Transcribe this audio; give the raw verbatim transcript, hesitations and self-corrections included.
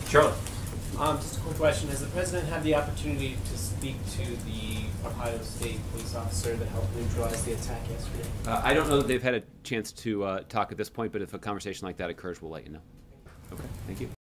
Charlotte. Um, just a quick question. Has the President had the opportunity to speak to the Ohio State police officer that helped neutralize the attack yesterday? Uh, I don't know that they've had a chance to uh, talk at this point, but if a conversation like that occurs, we'll let you know. Okay, thank you.